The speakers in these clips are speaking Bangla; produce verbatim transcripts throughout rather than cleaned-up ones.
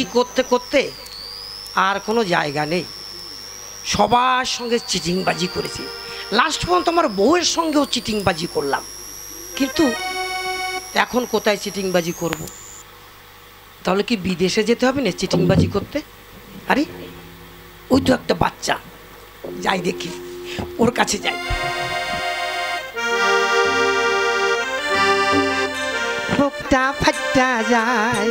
করতে করতে আর কোনো জায়গা নেই, সবার সঙ্গে চিটিংবাজি করেছি, লাস্ট পর্যন্ত আমার বউয়ের সঙ্গেও চিটিংবাজি করলাম। কিন্তু এখন কোথায় চিটিংবাজি করব? তাহলে কি বিদেশে যেতে হবে না চিটিংবাজি করতে? আরে ওই তো একটা বাচ্চা, যাই দেখি, ওর কাছে যাই। বুকটা ফাটা যায়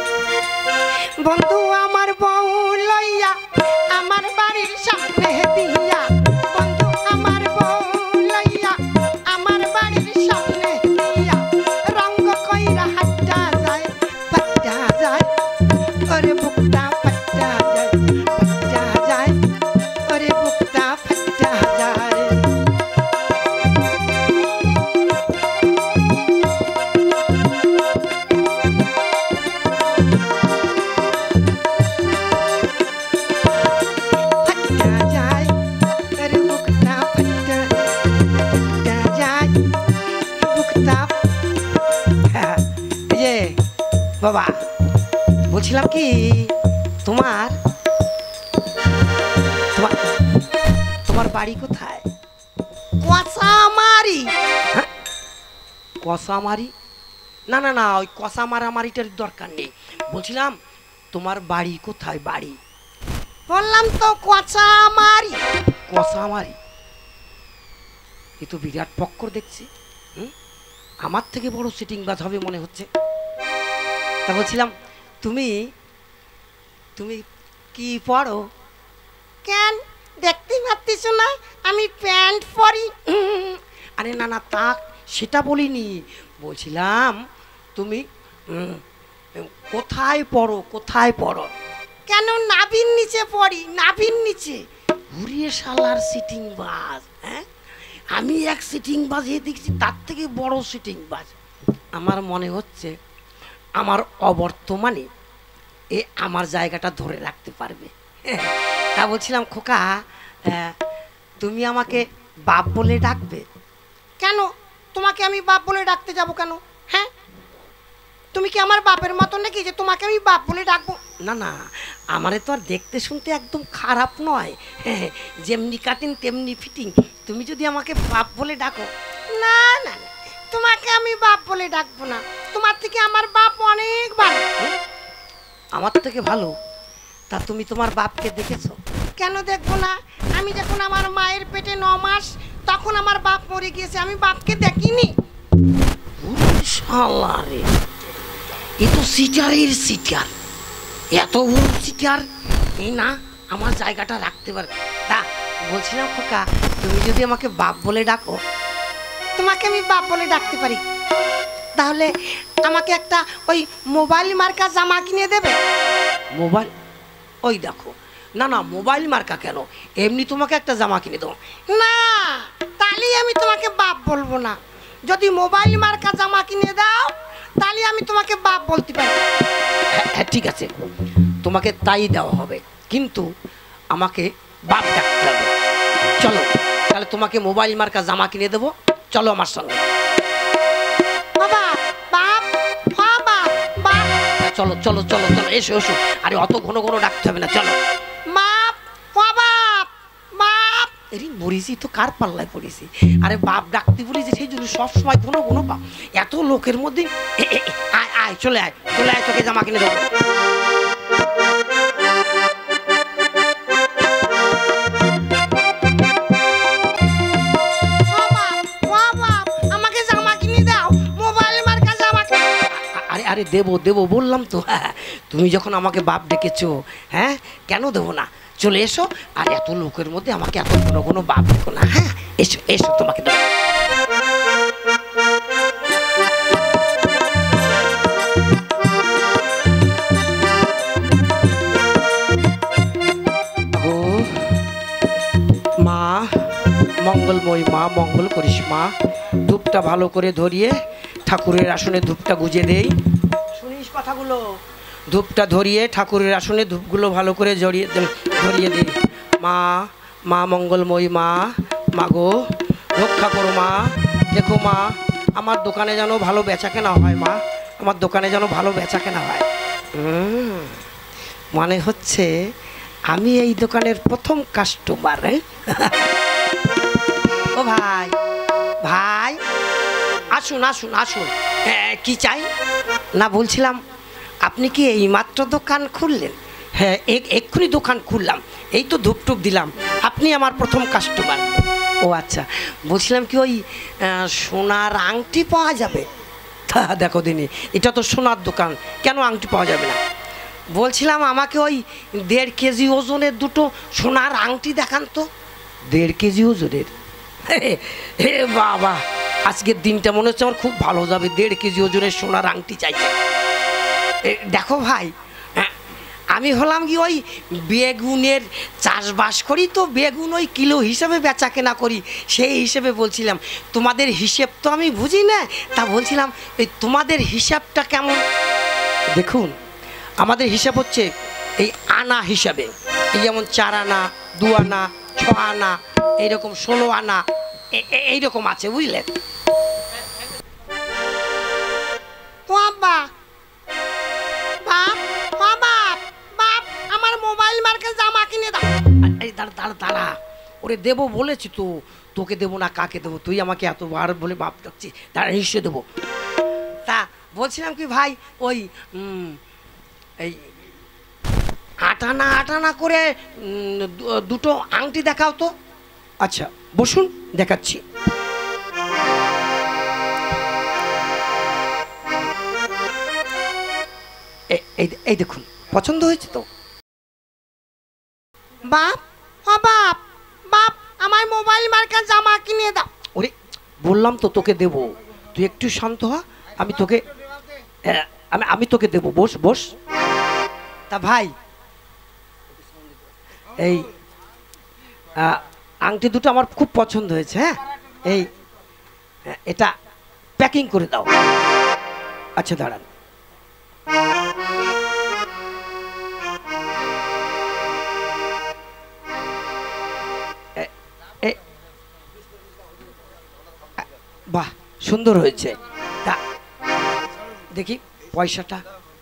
বন্ধু আমার বউ লইয়া আমার বাড়ির সামনে দিয়া, বন্ধু আমার বউ লইয়া আমার বাড়ির সামনে দিয়া, রঙ্গ কইরা হাঁটা যায় ফাটা যায়, ওরে বুকটা ফাটা যায় ফাটা যায়, ওরে বুকটা ফাটা যায়। বাবা বলছিলাম কি, তোমার তোমার তোমার বাড়ি কোথায়? কষামারি। হ্যাঁ কষামারি? না না না, ওই কষা মারামারিটার দরকার নেই। বলছিলাম তোমার বাড়ি কোথায়? বাড়ি বললাম তো কষামারি। কষামারি এ তো বিরাট পক্কর দেখছি, হুম আমার থেকে বড় সিটিংবাজ হবে মনে হচ্ছে। তা বলছিলাম তুমি তুমি কি পড়ো? কেন দেখতেই পাচ্ছিস না আমি প্যান্ট পরি? আরে না না তা সেটা বলিনি, বলছিলাম তুমি কোথায় পড়ো? কোথায় পড়ো? কেন নাভির নিচে পড়ি, নাভির নিচে। ঘুরিয়ে শালার সিটিংবাজ। হ্যাঁ আমি এক সিটিংবাজ এ দেখছি তার থেকে বড় সিটিংবাজ। আমার মনে হচ্ছে আমার অবর্তমানে এ আমার জায়গাটা ধরে রাখতে পারবে। তা বলছিলাম খোকা তুমি আমাকে বাপ বলে ডাকবে? কেন তোমাকে আমি বাপ বলে ডাকতে যাব কেন? হ্যাঁ তুমি কি আমার বাপের মতো নাকি যে তোমাকে আমি বাপ বলে ডাকবো? না না আমারে তো আর দেখতে শুনতে একদম খারাপ নয়, যেমনি কাটিং তেমনি ফিটিং। তুমি যদি আমাকে বাপ বলে ডাকো। না না তোমাকে আমি বাপ বলে ডাকবো না, তোমার থেকে আমার বাপ অনেক ভালো। আমার থেকে ভালো? তা তুমি তোমার বাপকে দেখেছো? কেন দেখবো না, আমি যখন আমার মায়ের পেটে ন মাস তখন আমার বাপ মরে গিয়েছে, আমি বাপকে দেখিনি। শালা রে এ তো সিটারের সিটার, এত বড় সিটার এই না আমার জায়গাটা রাখতে পারবে। তা বলছিলাম খোকা তুমি যদি আমাকে বাপ বলে ডাকো। তোমাকে আমি বাপ বলে ডাকতে পারি, তাহলে আমাকে একটা ওই মোবাইল মার্কা জামা কিনে দেবে? মোবাইল? ওই দেখো না না মোবাইল মার্কা কেন, এমনি তোমাকে একটা জামা কিনে দেবো। না তাহলে আমি তোমাকে বাপ বলবো না, যদি মোবাইল মার্কা জামা কিনে দাও তাহলে আমি তোমাকে বাপ বলতে পারি। হ্যাঁ ঠিক আছে তোমাকে তাই দেওয়া হবে, কিন্তু আমাকে বাপ ডাকতে হবে। চলো তাহলে তোমাকে মোবাইল মার্কা জামা কিনে দেবো, চলো আমার সঙ্গে। বাবা বাপ বাবা বাপ, চলো চলো চলো চলো এসো এসো। আরে অত ঘন ঘন ডাকতে হবে না, চলো। বাপ বাপ বাপ, এরি মরিছি তো কার পাল্লায় পড়েছি। আরে বাপ ডাকতে বলেছি সেই জন্য সবসময় ঘন ঘন বাপ, এত লোকের মধ্যে আয় আয় চলে আয় চলে আয়, তোকে জামা কিনে দেবো। আরে দেবো দেবো বললাম তো, হ্যাঁ তুমি যখন আমাকে বাপ ডেকেছো, হ্যাঁ কেন দেবো না, চলে এসো। আর এত লোকের মধ্যে আমাকে এত কোনো কোনো বাপ দেখো না, হ্যাঁ এসো এসো তোমাকে দেবো। ও মা মঙ্গলময় মা, মঙ্গল করিস মা। ধূপটা ভালো করে ধরিয়ে ঠাকুরের আসনে ধূপটা গুজে দেই, শুনিস কথাগুলো? ধূপটা ধরিয়ে ঠাকুরের আসনে ধূপগুলো ভালো করে জড়িয়ে ধরিয়ে দিই। মা মা মঙ্গলময়ী মা, মা গো রক্ষা করো মা। দেখো মা আমার দোকানে যেন ভালো বেচা কেনা হয়, মা আমার দোকানে যেন ভালো বেচা কেনা হয়। মানে হচ্ছে আমি এই দোকানের প্রথম কাস্টমার। ও ভাই, ভাই আসুন আসুন আসুন। কি চাই? না বলছিলাম আপনি কি এইমাত্র দোকান খুললেন? হ্যাঁ, এক্ষুনি দোকান খুললাম, এই তো ধূপ টুপ দিলাম, আপনি আমার প্রথম কাস্টমার। ও আচ্ছা, বলছিলাম কি ওই সোনার আংটি পাওয়া যাবে? তা দেখো দিনি, এটা তো সোনার দোকান, কেন আংটি পাওয়া যাবে না? বলছিলাম আমাকে ওই দেড় কেজি ওজনের দুটো সোনার আংটি দেখান তো। দেড় কেজি ওজনের? হে বাবা, আজকের দিনটা মনে হচ্ছে আমার খুব ভালো যাবে, দেড় কেজি ওজনের সোনার আংটি চাইছে। দেখো ভাই, আমি হলাম কি ওই বেগুনের চাষবাস করি, তো বেগুন ওই কিলো হিসেবে বেচা কেনা করি, সেই হিসেবে বলছিলাম। তোমাদের হিসেব তো আমি বুঝি না, তা বলছিলাম এই তোমাদের হিসাবটা কেমন? দেখুন, আমাদের হিসাব হচ্ছে এই আনা হিসাবে, এই যেমন চার আনা, দু আনা, ছ আনা, এইরকম ষোলো আনা, এইরকম আছে, বুঝলেন? বাবা, বাপ, বাপ, বাপ, আমার মোবাইল মার্কেট জামা কিনে দাও। এই দাঁড়া দাঁড়া দাঁড়া, ওরে দেবো বলেছি তো, তোকে দেবো না কাকে দেবো? তুই আমাকে এতবার বলে বাপ ডাকছিস, দাঁড়া নিশ্চয় দেবো। তা বলছিলাম কি ভাই, ওই এই আটানা আটানা করে দুটো আংটি দেখাও তো। আচ্ছা বসুন, দেখাচ্ছি। এই দেখুন, পছন্দ হয়েছে তো? বাপ, ও বাপ, বাপ, আমার মোবাইল মার্কা জামা কিনে দাও। ওরে বললাম তো তোকে দেবো, তুই একটু শান্ত হ, আমি তোকে আমি আমি তোকে দেবো, বস বস। তা ভাই, এই আংটি দুটো আমার খুব পছন্দ হয়েছে। হ্যাঁ, এই এটা প্যাকিং করে দাও। আচ্ছা দাঁড়ান, বাহ সুন্দর হয়েছে। তা দেখি পয়সাটা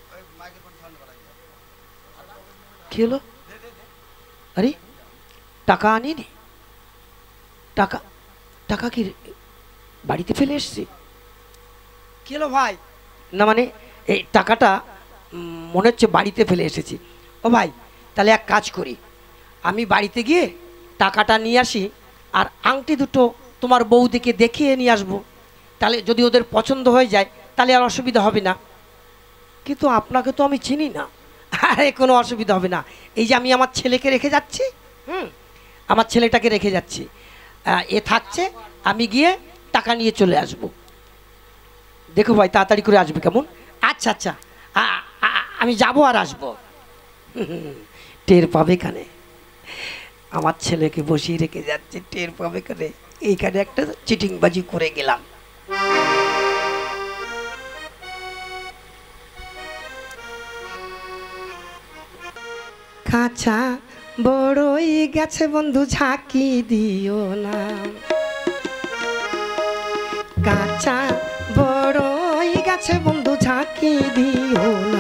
কি হলো? আরে টাকা আনিনি, টাকা টাকা কি বাড়িতে ফেলে এসছি? কি হলো ভাই? না মানে এই টাকাটা মনে হচ্ছে বাড়িতে ফেলে এসেছি। ও ভাই, তাহলে এক কাজ করি, আমি বাড়িতে গিয়ে টাকাটা নিয়ে আসি, আর আংটি দুটো তোমার বৌদিকে দেখিয়ে নিয়ে আসবো, তাহলে যদি ওদের পছন্দ হয়ে যায় তাহলে আর অসুবিধা হবে না। কিন্তু আপনাকে তো আমি চিনি না। আরে কোনো অসুবিধা হবে না, এই যে আমি আমার ছেলেকে রেখে যাচ্ছি, হুম, আমার ছেলেটাকে রেখে যাচ্ছি, এ থাকছে, আমি গিয়ে টাকা নিয়ে চলে আসব। দেখো ভাই, তাড়াতাড়ি করে আসবে কেমন? আচ্ছা আচ্ছা, আমি যাব আর আসবো। টের পাবে কানে, আমার ছেলেকে বসিয়ে রেখে যাচ্ছে, টের পাবে কানে। এইখানে একটা চিটিংবাজি করে গেলাম। কাঁচা বড়ই গেছে বন্ধু, ঝাঁকি দিও না। কাঁচা বড়ই গেছে বন্ধু, ঝাঁকি দিও না।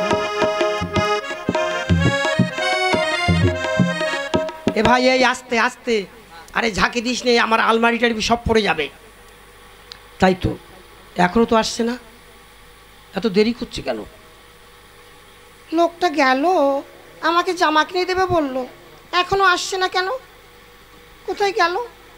এ ভাই, এই আস্তে আস্তে, আরে ঝাঁকি দিস নেই, আমার আলমারি টালমারি সব পড়ে যাবে। তাই তো, এখনো তো আসছে না, এত দেরি করছে কেন? লোকটা গেল, আমাকে জামা কিনে দেবে বললো, এখনো আসছে না কেন? কোথায় গেল?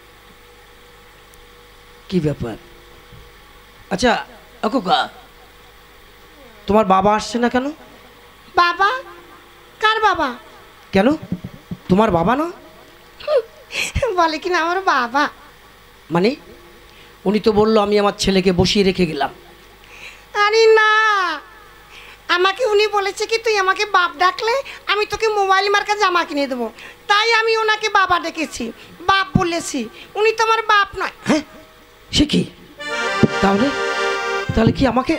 কি ব্যাপার? আচ্ছা অকুকা, তোমার বাবা আসছে না কেন? বাবা? কার বাবা? কেন তোমার বাবা না? বলে কিনা আমার বাবা। মানে উনি তো বললো আমি আমার ছেলেকে বসিয়ে রেখে গেলাম। আরে না, আমাকে উনি বলেছে কি তুই আমাকে বাপ ডাকলে আমি তোকে মোবাইল মার্কা জামা কিনে দেবো, তাই আমি ওনাকে বাবা ডেকেছি, বাপ বলেছি। উনি তো আমার বাপ নয়। হ্যাঁ, সে কি? তাহলে তাহলে কি আমাকে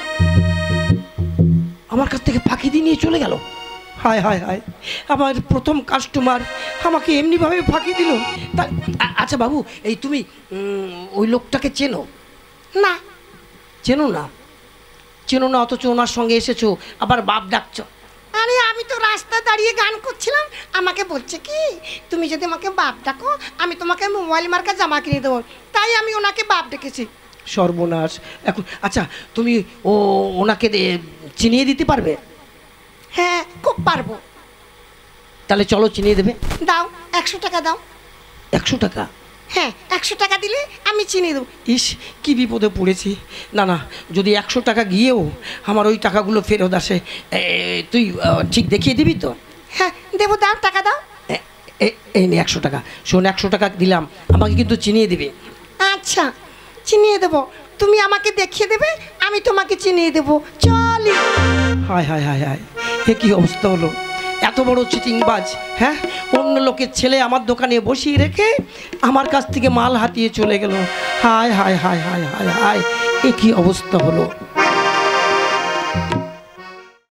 আমার কাছ থেকে ফাঁকি দিয়ে নিয়ে চলে গেল? হায় হায় হায়, আমার প্রথম কাস্টমার আমাকে এমনিভাবে ফাঁকি দিল। আচ্ছা বাবু, এই তুমি ওই লোকটাকে চেনো? না। চেনো না? চেনো না, অথচ ওনার সঙ্গে এসেছো, আবার বাপ ডাকছো। আরে আমি তো রাস্তায় দাঁড়িয়ে গান করছিলাম, আমাকে বলছে কি তুমি যদি আমাকে বাপ ডাকো আমি তোমাকে মোবাইল মার্কা জামা কিনে দেবো, তাই আমি ওনাকে বাপ ডেকেছি। সর্বনাশ। এখন আচ্ছা তুমি ও ওনাকে দে- চিনিয়ে দিতে পারবে? হ্যাঁ খুব পারবো। তাহলে চলো চিনিয়ে দেবে। দাও একশো টাকা দাও। একশো টাকা? হ্যাঁ একশো টাকা দিলে আমি চিনিয়ে দেবো। ইস কি বিপদে পড়েছি। না না, যদি একশো টাকা গিয়েও আমার ওই টাকাগুলো ফেরত আসে, এ, তুই আহ, ঠিক দেখিয়ে দিবি তো? হ্যাঁ দেবো, দাও টাকা দাও। এ- এ- এই নে একশো টাকা। শোন, একশো টাকা দিলাম, আমাকে কিন্তু চিনিয়ে দিবে। আচ্ছা চিনিয়ে দেবো, তুমি আমাকে দেখিয়ে দেবে আমি তোমাকে চিনিয়ে দেবো, চলি। হায় হায় হায় হায়, এ কি অবস্থা হলো! এত বড় চিটিংবাজ, হ্যাঁ, অন্য লোকের ছেলে আমার দোকানে বসিয়ে রেখে আমার কাছ থেকে মাল হাতিয়ে চলে গেল। হায় হায় হায় হায় হায় হায়, এ কি অবস্থা হলো!